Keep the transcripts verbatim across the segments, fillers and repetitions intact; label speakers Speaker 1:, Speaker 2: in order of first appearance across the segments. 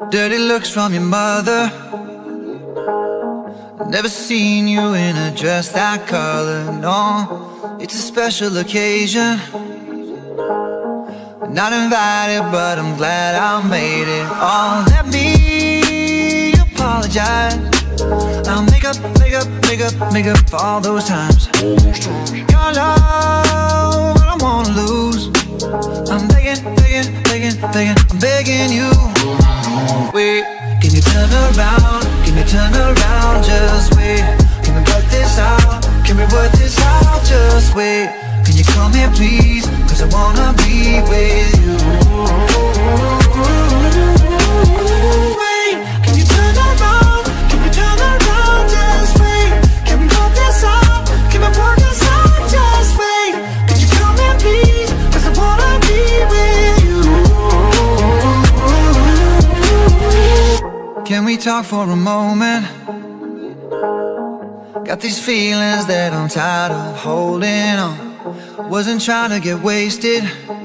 Speaker 1: Dirty looks from your mother. Never seen you in a dress that color, no. It's a special occasion. Not invited, but I'm glad I made it. Oh, let me apologize. I'll make up, make up, make up, make up for all those times. Your love, I don't wanna lose. I'm begging, begging, begging, begging, I'm begging you. Wait, can you turn around? Can you turn around? Just wait. Can we work this out? Can we work this out? Just wait. Can you come here please? Cause I wanna be with you. Wait, can you turn around? Can you turn around? Just wait. Can we work this out? Can we work this out? Just wait. Can you come here please? Cause I wanna be with you. Can we talk for a moment? Got these feelings that I'm tired of holding on. Wasn't trying to get wasted.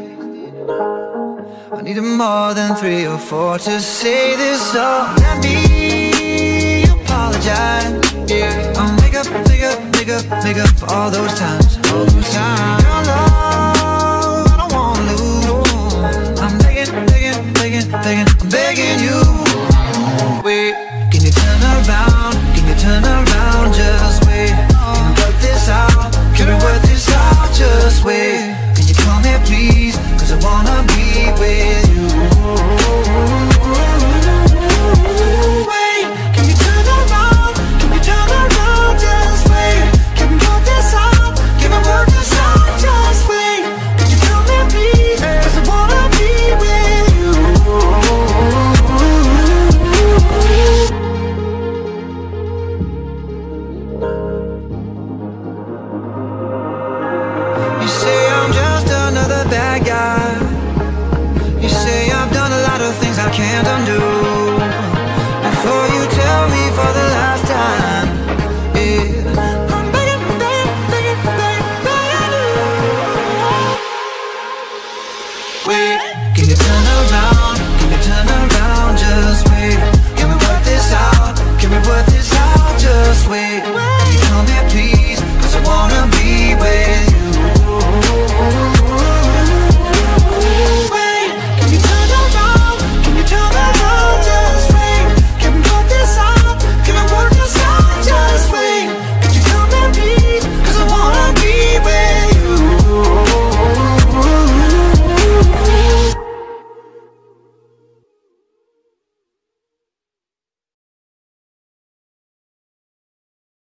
Speaker 1: I needed more than three or four to say this, so let me apologize. Yeah, I'll make up, make up, make up, make up for all those times, all those times. Your love, I don't wanna lose. I'm begging, begging, begging, begging, I'm begging you. Wait, can you turn around? Can you turn around? Just wait. Can we work this out? Can we work this out? Just wait. Can you come here please? Cause I wanna be with you. Wait, can you turn around? Can you turn around? Just wait. Can we work this out? Can we work this out? Just wait. Can you come here please? Cause I wanna be with you. You say I'm just another bad guy. You say I've done a lot of things I can't undo.